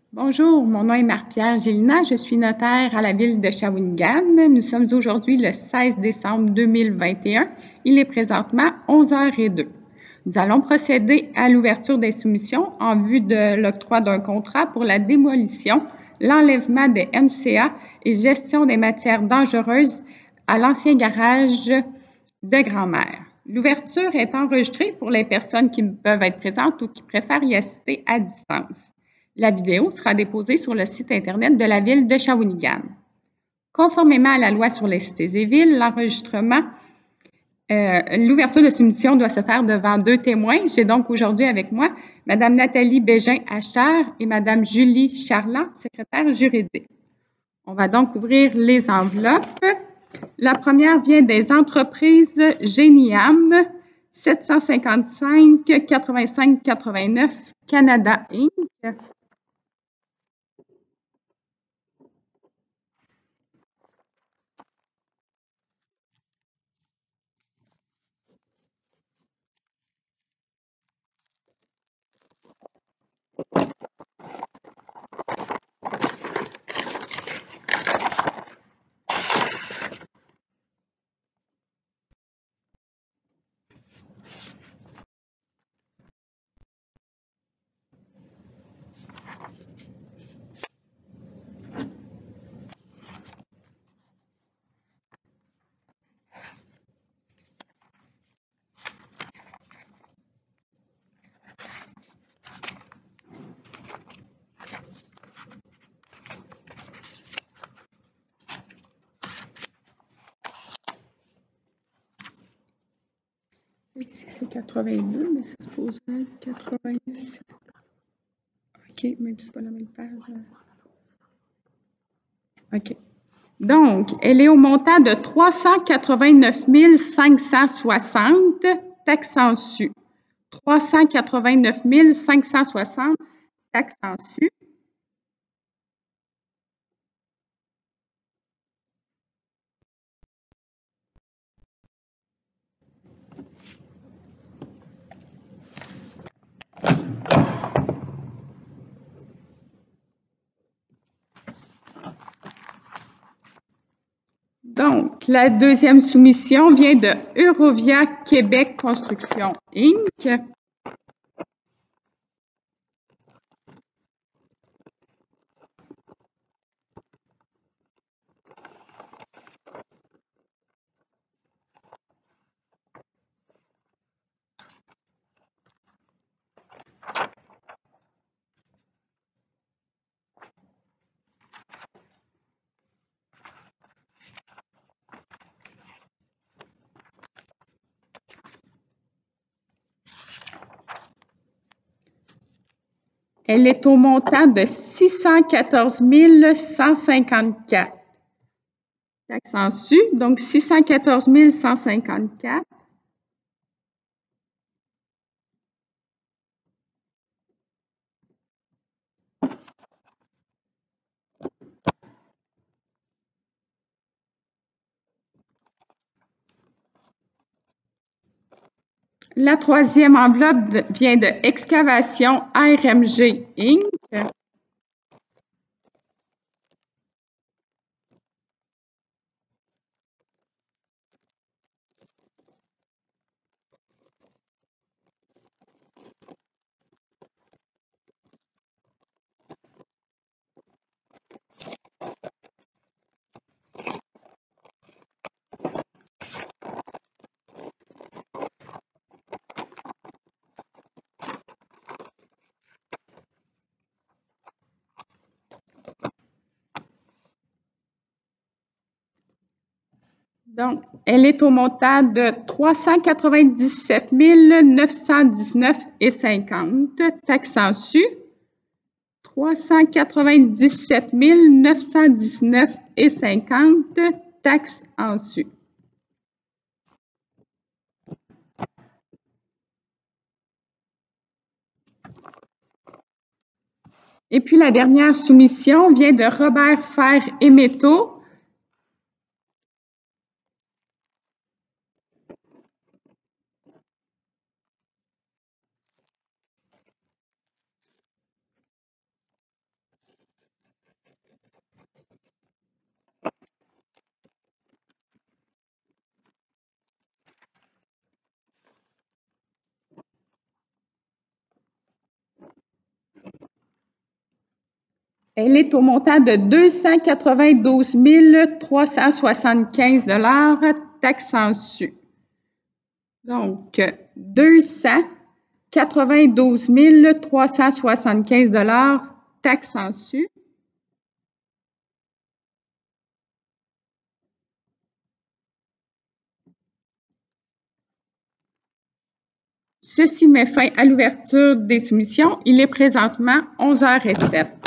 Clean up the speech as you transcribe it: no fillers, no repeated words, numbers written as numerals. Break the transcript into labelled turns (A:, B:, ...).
A: Bonjour, mon nom est Marie-Pierre Gélina, je suis notaire à la ville de Shawinigan. Nous sommes aujourd'hui le 16 décembre 2021. Il est présentement 11h02. Nous allons procéder à l'ouverture des soumissions en vue de l'octroi d'un contrat pour la démolition, l'enlèvement des MCA et gestion des matières dangereuses à l'ancien garage de grand-mère. L'ouverture est enregistrée pour les personnes qui peuvent être présentes ou qui préfèrent y assister à distance. La vidéo sera déposée sur le site Internet de la ville de Shawinigan. Conformément à la loi sur les cités et villes, l'ouverture de soumission doit se faire devant 2 témoins. J'ai donc aujourd'hui avec moi Mme Nathalie Bégin-Achard et Mme Julie Charland, secrétaire juridique. On va donc ouvrir les enveloppes. La première vient des entreprises Géniam 755 85 89 Canada Inc. Ici, c'est 82, mais ça se pose être 87. OK, même si c'est pas la même page. OK. Donc, elle est au montant de 389 560, taxes en su. 389 560, taxes en su. Donc, la deuxième soumission vient de Eurovia Québec Construction Inc. Elle est au montant de 614 154. Taxes en su, donc 614 154. La troisième enveloppe vient de Excavation RMG Inc. Donc, elle est au montant de 397 919,50, taxes en su. 397 919,50, taxes en su. Et puis la dernière soumission vient de Robert Fer et Métaux. Elle est au montant de 292 375 $, taxes en su. Donc, 292 375 $, taxes en su. Ceci met fin à l'ouverture des soumissions. Il est présentement 11h07.